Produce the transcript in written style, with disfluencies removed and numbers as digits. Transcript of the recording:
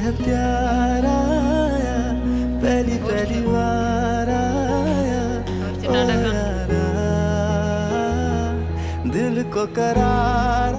है प्यार आया, पहली पहली बार आया, ओ यारा, दिल को करार